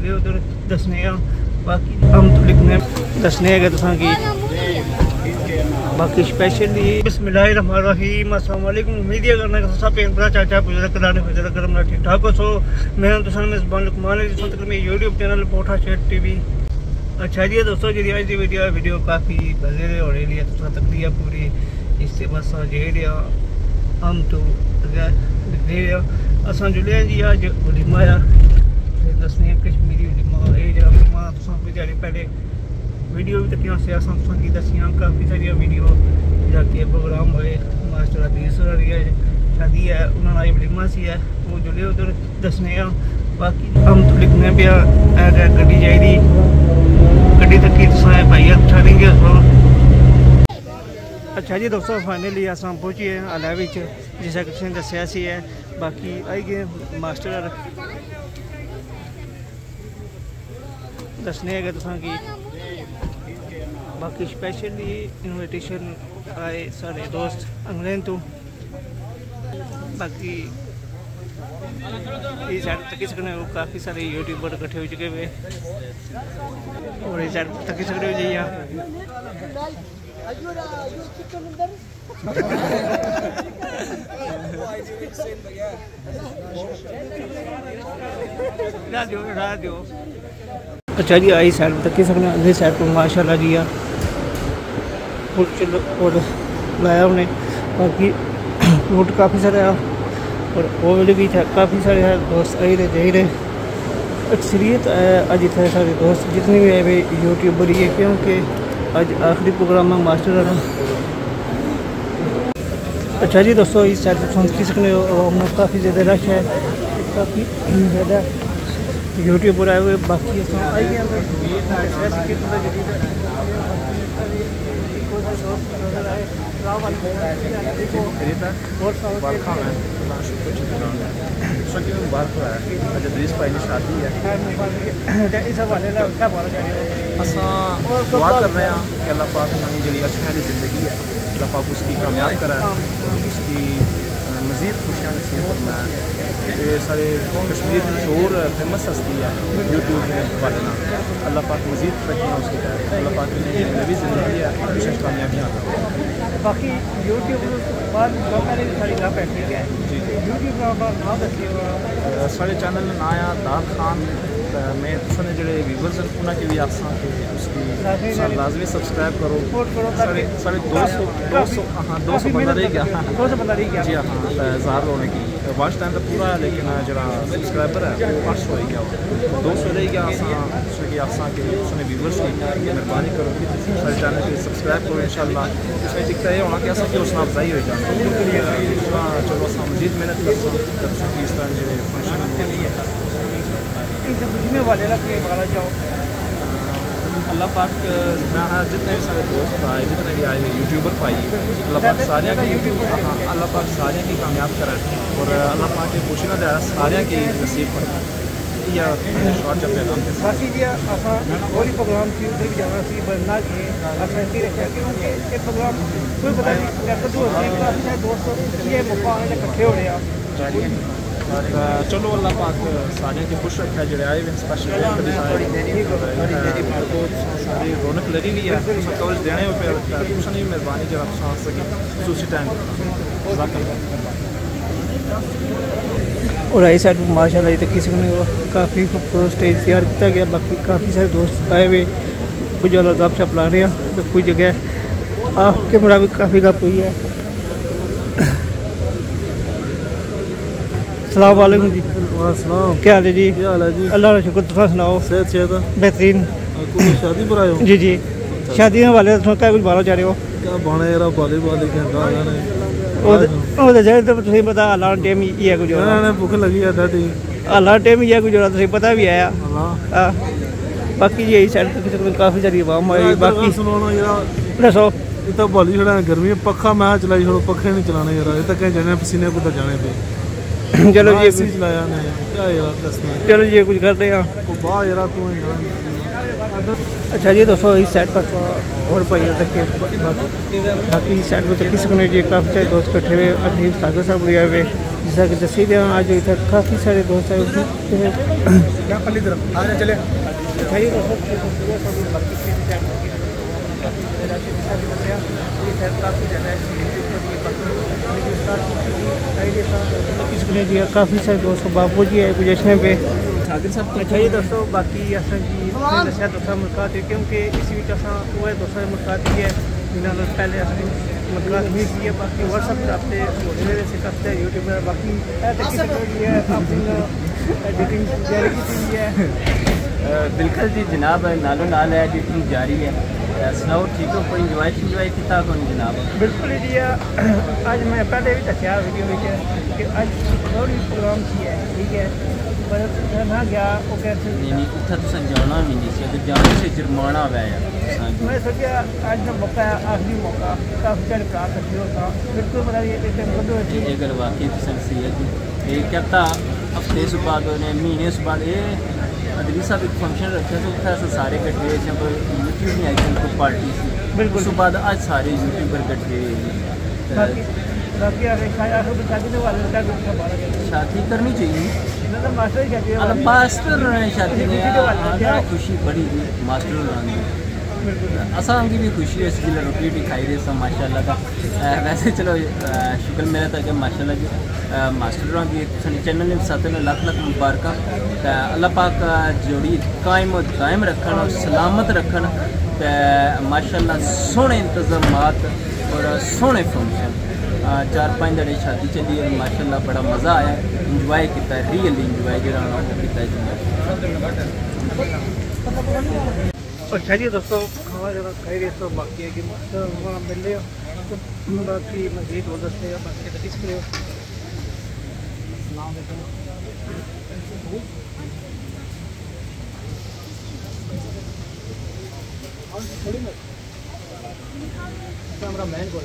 जुड़े उधर दसने बाकी हम तो लिखने दसने है तुसा की बाकी स्पेशली बिस्मिल्लाहिर्रहमानिर्रहीम अस्सलाम वालेकुम। उम्मीद है करना कि सब भैन भरा चाचा बुजुर्ग कराने फजर करम ना ठीक ठाक हो। सो मैं तुसा मेज़बान लुकमान है जिस तक मैं यूट्यूब चैनल पोठा शेट टीवी। अच्छा जी दोस्तों जी आज की वीडियो काफ़ी मज़े हो रही है तुसा तक दिया पूरी इससे बस जे हम तो असा जुड़े जी अज वलीमा आ दसने कश्मीरी वलीमा बेचारे पहले वीडियो भी तकिया से असा की दसियाँ काफ़ी सारिया वीडियो जाके प्रोग्राम हुए मास्टर अदीस होरी शादी है उन्होंने वलीमा सी है वो जुड़े उधर दसने बाकी हम तो लिखने पे गड्डी चाहिए गड्डी तक भाई उठा देंगे। अच्छा जी दोस्तों फाइनली अस पहुँची है आला जिसा किसी ने दसिया सी है बाकी आई गए मास्टर दसने है तुसा की बाकी स्पेशली इनविटेशन आए सारे दोस्त इंग्लैंड तो बाकी ये साइड तक सकने काफ़ी सारे यूट्यूबर इकट्ठे हो चुके हुए और ये साइड तक सकते हो जी अच्छा जी आई साइड तक सकने अगली साइड को माशाल्लाह जी और लाया उन्हें बाकी फूड काफ़ी सारे और ओल्ड भी था काफ़ी सारे दोस्त आई रहे जा रहे अक्सरियत अज इतने सारे दोस्त जितने भी आए हुए यूट्यूबर ही है क्योंकि अज आखिरी प्रोग्राम है मास्टर वाला। अच्छा जी दोस्तों इस साइड पर सुन सकते हो काफ़ी ज़्यादा रश है काफ़ी ज़्यादा यूट्यूबर आए हुए बाकी शादी है इस हवाले दुआ कर रहे हैं कि अल्लाह पाक नवी जी अच्छी वाली ज़िंदगी है अल्लाह पाक उसकी कामयाब कराए उसकी मज़ीद खुशियाँ नसीब फरमाए। ये सारे कश्मीर की मशहूर फेमस हस्ती है यूट्यूब के हवाले ना अल्लाह पाक मज़ीद तरक्की उसकी करे अल्लाह पाक की नवी ज़िंदगी है विशेष कामयाबियाँ बाकी यूट्यूब साढ़े चैनल ना आया दाद खान मैं तुमने जो व्यूवर्स उन्होंने भी आसा कि उसकी लाजमी सब्सक्राइब करो साढ़े 200 हाँ 200 बंदा रह गया जी हाँ 1000 होने की वॉच टाइम तो पूरा है लेकिन जरा सब्सक्राइबर है 500 रह गया 200 रह गया आसा कि उसने व्यूवर्स की मेहरबानी करो सारे चैनल को सब्सक्राइब करो इंशाल्लाह उसमें दिखता है होना कि असा की हौसला अफजाई हो जाए चलो अस मजीद मेहनत कर सकें इस तरह जो फंक्शन वाले जाओ अल्लाह पाक जितने भी सारे दोस्त आए जितने भी आए यूट्यूबर पाई अल्लाह पाक सारे की अल्लाह पाक सारे की कामयाब कराए और अल्लाह पाक की खुशी ना दे सारे की नसीब पर या शॉर्ट जब पैगाम के बाकी जी और प्रोग्राम की उधर भी जाना सी बनना कि असा ऐसे रखा क्योंकि ये प्रोग्राम कोई पता नहीं कदू काफ़ी दोस्त ये मौका इकट्ठे हो रहे हैं चलो अल्लाह पाक सारे की खुश रखा जो आए स्पेशल सारी रौनक लगी हुई है कवरेज देने कुछ नहीं मेहरबानी जब आप आ सके उसी टाइम और आई साइड माशाल्लाह तक किसी ने काफ़ी खूबसूरत स्टेज तैयार किया गया बाकी काफ़ी सारे दोस्त आए हुए कुछ अलग गप शप ला रहे हैं तो कुछ जगह आपके मुताबिक काफ़ी गप हुई है। अस्सलाम वालेकुम जी क्या हाल है जी अल्लाह का शुक्र तुम सुनाओ सेहत बेहतरीन शादी पर आए हो जी जी शादी वाले क्या कुछ बाहर जा रहे हो क्या बने यार वॉलीबॉल तुम पता हालां टाइम ही है कुछ भुख लगी है ढाडी हालां टाइम ही है कुछ तुम पता भी आया बाकी जी यही साइड काफ़ी सारी आवाम आई बाकी दसो ये तो भोली छड़ा गर्मी पखा मैं चलाई छोड़ो पखे नहीं चलाने यार ये तो कहीं जाने पसीने कुछ जाने पे चलो जी जी लाया नहीं क्या यार कसम चलो जी कुछ करते हैं। को बा यार तू अच्छा जी दोस्तों इस साइड पर और भाई तक के बाकी इस साइड पर तक सकने जी काफ़ी सारे दोस्त इकट्ठे हुए अजीब सागर साहब गए हुए जैसा कि दसी दिया आज इधर काफ़ी सारे दोस्त आए चले काफ़ी सारे दोस्त बापू जी है गुजशने पे अच्छा जी दोस्तों बाकी असन जी दसिया दोस्तों मुलाकात हुई क्योंकि इस बीच असा वो दोस्तों मुलाकात हुई है जिन्होंने पहले असली मुलाकात हुई थी बाकी व्हाट्सअप करते होने से करते यूट्यूब पर बाकी एडिटिंग जारी की है बिल्कुल जी जनाब नालो नाल है एडिटिंग जारी है सुनाओ ठीक हो कोई इंजॉय किया कौन जनाब बिल्कुल जी आज मैं पहले भी दसिया वीडियो में कि आज थोड़ी प्रोग्राम की है ठीक है पर ना गया वो कैसे नहीं उत्थे तुसें जाना भी नहीं सी अगर जाने से जुर्माना हुआ है मैं सोचा आज का मौका है आखिरी मौका काफ़ी सारे प्रा सकते हो बिल्कुल पता ये ये अगर वाकई तुसें सी है ये क्या पता हफ्ते से बाद ने महीने से बाद ये अदली साहब एक फंक्शन रखे तो उत्थे सारे कट्ठे जब यूट्यूब नहीं आई थी पार्टी सी बिल्कुल उसके बाद आज सारे यूट्यूबर कट्ठे शादी करनी चाहिए मास्टर शादी खुशी बड़ी मास्टर असा भी खुशी है जिसमें रोटी रोटी खाई रहे सब माशाल्लाह का वैसे चलो शुक्र मेरा था कि माशाल्लाह जी मास्टर की चैनल ने साथ में लख लख मुबारक अल्लाह पाक जोड़ी कायम रखन और सलामत रखन माशाल्लाह सोहने इंतजामात और सोहने फंक्शन 4-5 दिन शादी चली है माशाल्लाह बड़ा मज़ा आया इंजॉय किया रियल इंजॉय जो किया अच्छा जी दोस्तों खाना जरा खाई रहे तो बाकी है कि मिल रहे हो तो बाकी मजीद वो दसते बाकी किस करो कैमरा मैन को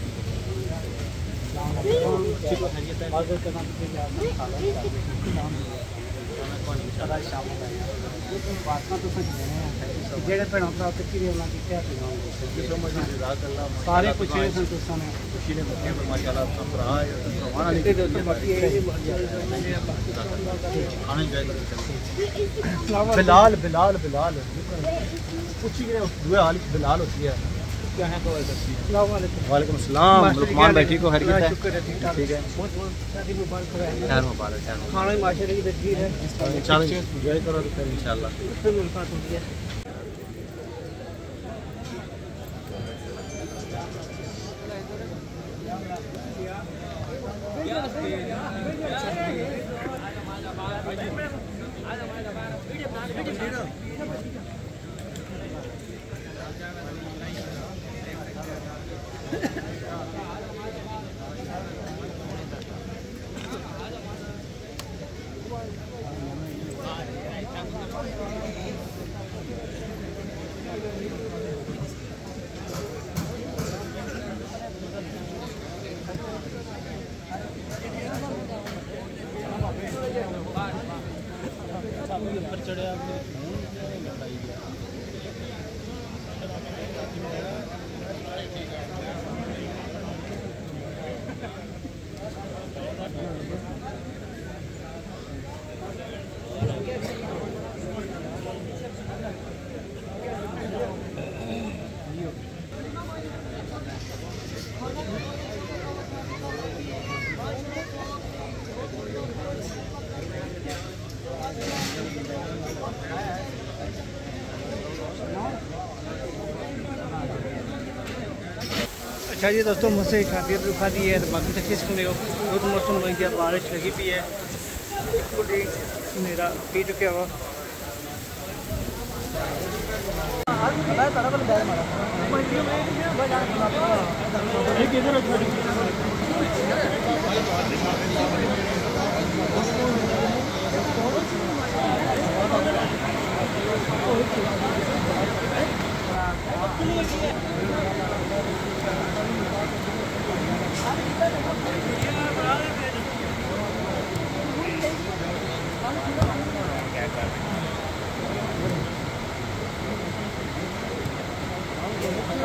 सारे कुछ बिलाल बिलाल बिलाल पूछी हाल बिलाल होती है क्या है तो वालेकुम अस्सलाम लुकमान भाई ठीक हो खैर ठीक है खैर मुबारक खाना ही माशरे की तस्वीर है इंशाल्लाह एंजॉय करो तो फिर इंशाल्लाह फिर मुलाकात होती है अच्छा जी दोस्तों मुझसे शादी रुखा दी है बाकी तक किस सुने हो बहुत मौसम बन गया बारिश लगी भी है बिल्कुल ही मेरा पी चुके हुआ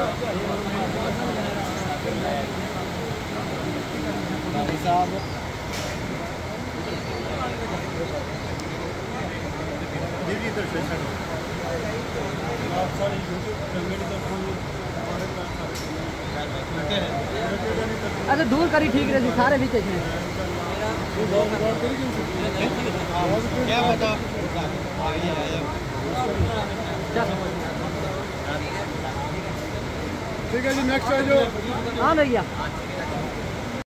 अच्छा दूर करी ठीक रही सारे बीच में क्या बता ठीक है जी नेक्स्ट आ जाओ। हाँ भैया